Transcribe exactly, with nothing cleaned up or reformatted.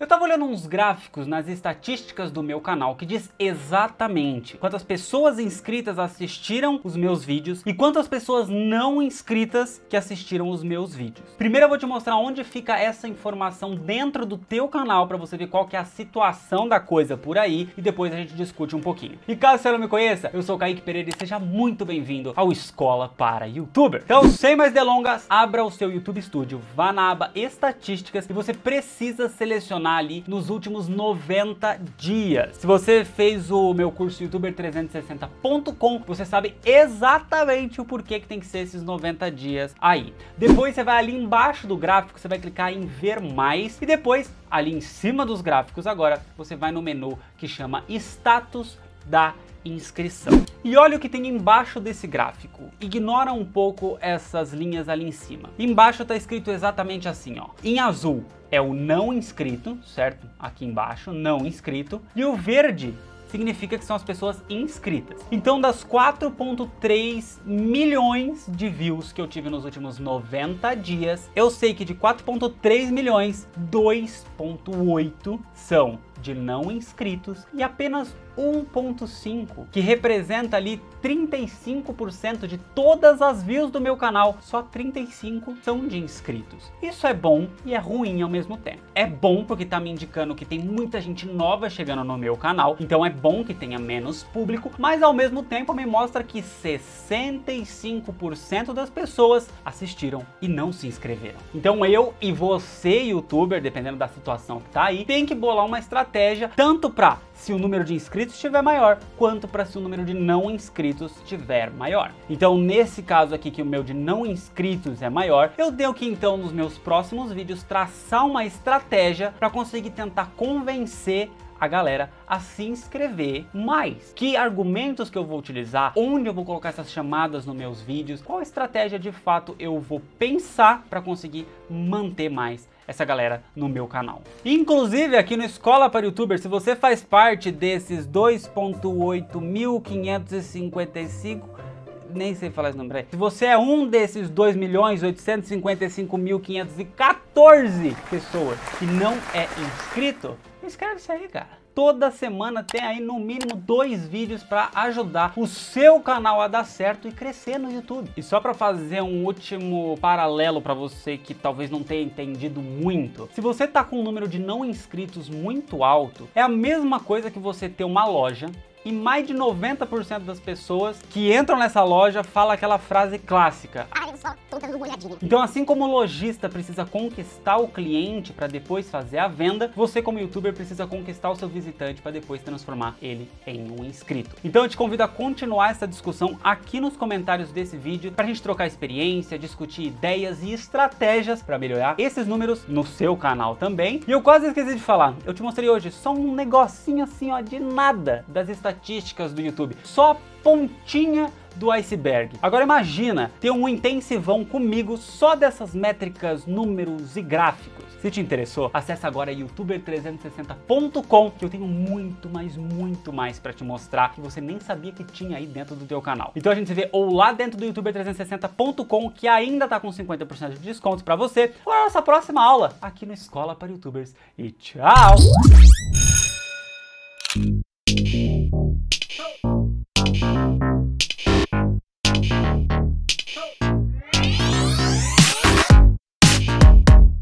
Eu tava olhando uns gráficos nas estatísticas do meu canal que diz exatamente quantas pessoas inscritas assistiram os meus vídeos e quantas pessoas não inscritas que assistiram os meus vídeos. Primeiro eu vou te mostrar onde fica essa informação dentro do teu canal para você ver qual que é a situação da coisa por aí e depois a gente discute um pouquinho. E caso você não me conheça, eu sou o Kaique Pereira e seja muito bem-vindo ao Escola para Youtuber. Então, sem mais delongas, abra o seu YouTube Studio, vá na aba Estatísticas e você precisa selecionar ali nos últimos noventa dias. Se você fez o meu curso youtuber trezentos e sessenta ponto com, você sabe exatamente o porquê que tem que ser esses noventa dias aí. Depois você vai ali embaixo do gráfico, você vai clicar em ver mais e depois ali em cima dos gráficos agora você vai no menu que chama status da inscrição. E olha o que tem embaixo desse gráfico. Ignora um pouco essas linhas ali em cima. Embaixo está escrito exatamente assim, ó. Em azul é o não inscrito, certo? Aqui embaixo, não inscrito. E o verde significa que são as pessoas inscritas. Então, das quatro vírgula três milhões de views que eu tive nos últimos noventa dias, eu sei que de quatro vírgula três milhões, dois vírgula oito são de não inscritos e apenas um vírgula cinco, que representa ali trinta e cinco por cento de todas as views do meu canal, só trinta e cinco são de inscritos. Isso é bom e é ruim ao mesmo tempo. É bom porque tá me indicando que tem muita gente nova chegando no meu canal, então é bom que tenha menos público, mas ao mesmo tempo me mostra que sessenta e cinco por cento das pessoas assistiram e não se inscreveram. Então eu e você, youtuber, dependendo da situação que tá aí, tem que bolar uma estratégia tanto para se o número de inscritos estiver maior, quanto para se o número de não inscritos estiver maior. Então, nesse caso aqui que o meu de não inscritos é maior, eu tenho que então nos meus próximos vídeos traçar uma estratégia para conseguir tentar convencer a galera a se inscrever mais. Que argumentos que eu vou utilizar, onde eu vou colocar essas chamadas nos meus vídeos, qual estratégia de fato eu vou pensar para conseguir manter mais essa galera no meu canal. Inclusive aqui no Escola para Youtuber, se você faz parte desses dois vírgula oito mil quinhentos e cinquenta e cinco, nem sei falar esse número aí. Se você é um desses dois milhões oitocentos e cinquenta e cinco mil quinhentos e quatorze pessoas que não é inscrito, inscreve-se aí, cara. Toda semana tem aí no mínimo dois vídeos para ajudar o seu canal a dar certo e crescer no YouTube. E só para fazer um último paralelo para você que talvez não tenha entendido muito, se você tá com um número de não inscritos muito alto, é a mesma coisa que você ter uma loja e mais de noventa por cento das pessoas que entram nessa loja fala aquela frase clássica: ah, eu só tô dando uma olhadinha. Então, assim como o lojista precisa conquistar o cliente para depois fazer a venda, você como youtuber precisa conquistar o seu visitante para depois transformar ele em um inscrito. Então eu te convido a continuar essa discussão aqui nos comentários desse vídeo para a gente trocar experiência, discutir ideias e estratégias para melhorar esses números no seu canal também. E eu quase esqueci de falar, eu te mostrei hoje só um negocinho assim, ó, de nada das estatísticas estatísticas do YouTube, só pontinha do iceberg. Agora imagina ter um intensivão comigo só dessas métricas, números e gráficos. Se te interessou, acessa agora youtuber trezentos e sessenta ponto com, que eu tenho muito, mas muito mais para te mostrar que você nem sabia que tinha aí dentro do teu canal. Então a gente se vê ou lá dentro do youtuber trezentos e sessenta ponto com, que ainda tá com cinquenta por cento de desconto para você, ou na nossa próxima aula aqui no Escola para Youtubers. E tchau!